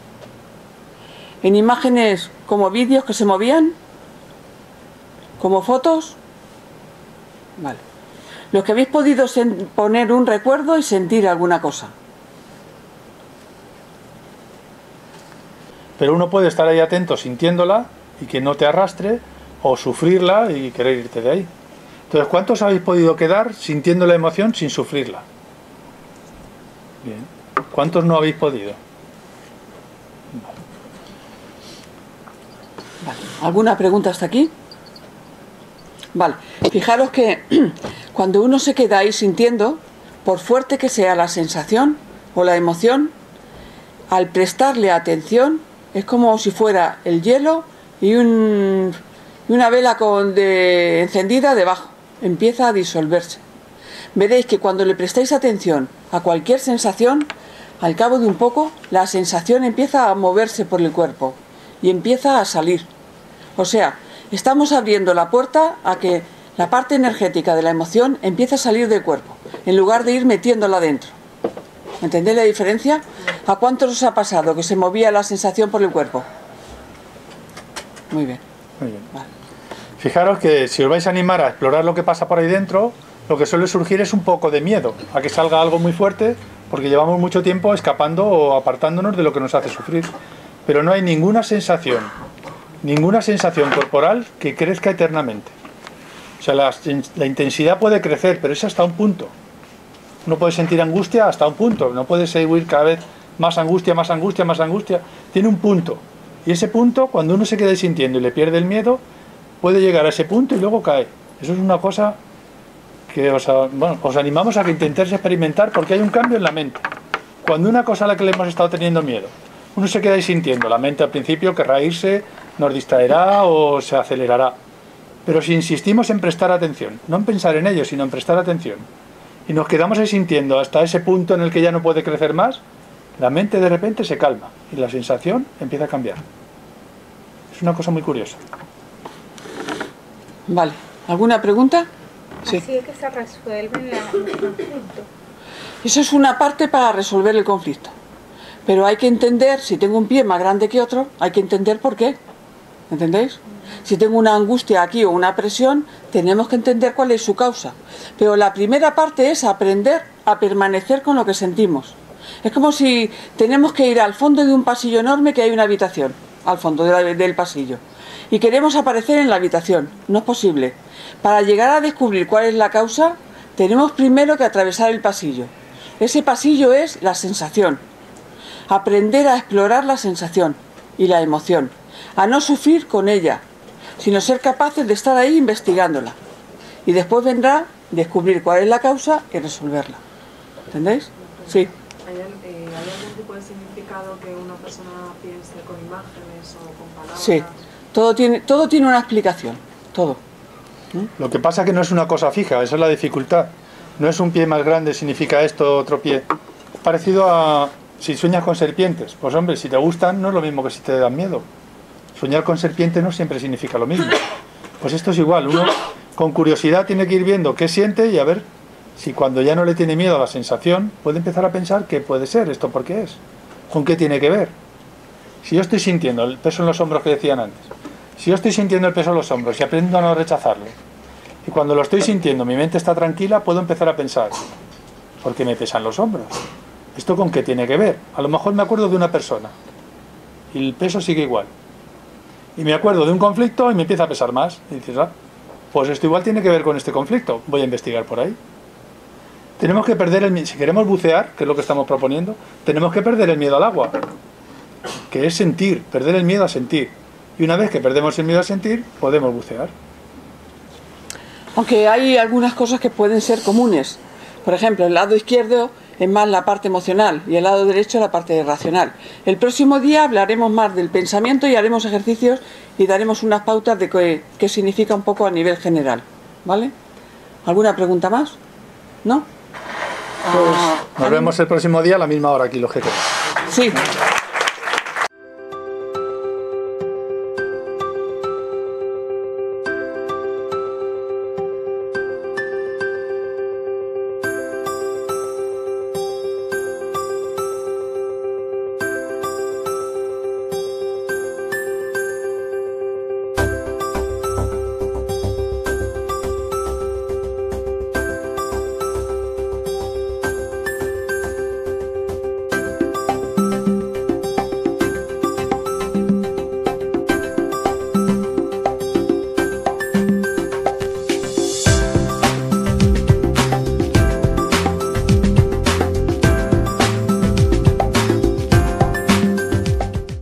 en imágenes como vídeos que se movían, como fotos. Vale. Los que habéis podido poner un recuerdo y sentir alguna cosa. Pero uno puede estar ahí atento sintiéndola y que no te arrastre, o sufrirla y querer irte de ahí. Entonces, ¿cuántos habéis podido quedar sintiendo la emoción sin sufrirla? Bien. ¿Cuántos no habéis podido? Vale. ¿Alguna pregunta hasta aquí? Vale. Fijaros que cuando uno se queda ahí sintiendo, por fuerte que sea la sensación o la emoción, al prestarle atención, es como si fuera el hielo y, un, y una vela con de, encendida debajo. Empieza a disolverse. Veréis que cuando le prestáis atención a cualquier sensación, al cabo de un poco, la sensación empieza a moverse por el cuerpo y empieza a salir. O sea, estamos abriendo la puerta a que la parte energética de la emoción empiece a salir del cuerpo, en lugar de ir metiéndola dentro. ¿Entendéis la diferencia? ¿A cuántos os ha pasado que se movía la sensación por el cuerpo? Muy bien. Muy bien. Vale. Fijaros que si os vais a animar a explorar lo que pasa por ahí dentro, lo que suele surgir es un poco de miedo a que salga algo muy fuerte, porque llevamos mucho tiempo escapando o apartándonos de lo que nos hace sufrir. Pero no hay ninguna sensación, ninguna sensación corporal que crezca eternamente. O sea, la, la intensidad puede crecer, pero es hasta un punto. Uno puede sentir angustia hasta un punto, no puede seguir cada vez más angustia, más angustia, más angustia. Tiene un punto. Y ese punto, cuando uno se queda sintiendo y le pierde el miedo, puede llegar a ese punto y luego cae. Eso es una cosa que os, bueno, os animamos a que intentéis experimentar, porque hay un cambio en la mente. Cuando una cosa a la que le hemos estado teniendo miedo, uno se queda ahí sintiendo, la mente al principio querrá irse, nos distraerá o se acelerará. Pero si insistimos en prestar atención, no en pensar en ello, sino en prestar atención, y nos quedamos ahí sintiendo hasta ese punto en el que ya no puede crecer más, la mente de repente se calma y la sensación empieza a cambiar. Es una cosa muy curiosa. Vale. ¿Alguna pregunta? Sí. Así es que se resuelven la- los conflictos. Eso es una parte para resolver el conflicto. Pero hay que entender, si tengo un pie más grande que otro, hay que entender por qué. ¿Entendéis? Si tengo una angustia aquí o una presión, tenemos que entender cuál es su causa. Pero la primera parte es aprender a permanecer con lo que sentimos. Es como si tenemos que ir al fondo de un pasillo enorme que hay una habitación, al fondo de la- del pasillo. Y queremos aparecer en la habitación. No es posible. Para llegar a descubrir cuál es la causa, tenemos primero que atravesar el pasillo. Ese pasillo es la sensación. Aprender a explorar la sensación y la emoción. A no sufrir con ella, sino ser capaces de estar ahí investigándola. Y después vendrá descubrir cuál es la causa y resolverla. ¿Entendéis? Sí. ¿Hay, al- eh, ¿Hay algún tipo de significado que una persona piense con imágenes o con palabras? Sí. Todo tiene, todo tiene una explicación. Todo. Lo que pasa es que no es una cosa fija, esa es la dificultad. No es un pie más grande, significa esto, otro pie. Parecido a si sueñas con serpientes. Pues hombre, si te gustan no es lo mismo que si te dan miedo. Soñar con serpientes no siempre significa lo mismo. Pues esto es igual, uno con curiosidad tiene que ir viendo qué siente y a ver si cuando ya no le tiene miedo a la sensación, puede empezar a pensar qué puede ser, esto por qué es, con qué tiene que ver. Si yo estoy sintiendo el peso en los hombros que decían antes, si yo estoy sintiendo el peso en los hombros y aprendo a no rechazarlo, y cuando lo estoy sintiendo mi mente está tranquila, puedo empezar a pensar, ¿por qué me pesan los hombros? ¿Esto con qué tiene que ver? A lo mejor me acuerdo de una persona y el peso sigue igual. Y me acuerdo de un conflicto y me empieza a pesar más. Y dices, ah, pues esto igual tiene que ver con este conflicto. Voy a investigar por ahí. Tenemos que perder el miedo. Si queremos bucear, que es lo que estamos proponiendo, tenemos que perder el miedo al agua. Que es sentir, perder el miedo a sentir. Y una vez que perdemos el miedo a sentir, podemos bucear. Aunque hay algunas cosas que pueden ser comunes. Por ejemplo, el lado izquierdo es más la parte emocional y el lado derecho la parte racional. El próximo día hablaremos más del pensamiento y haremos ejercicios y daremos unas pautas de qué, qué significa un poco a nivel general. ¿Vale? ¿Alguna pregunta más? ¿No? Pues, Nos vemos el próximo día a la misma hora aquí, los G T. sí.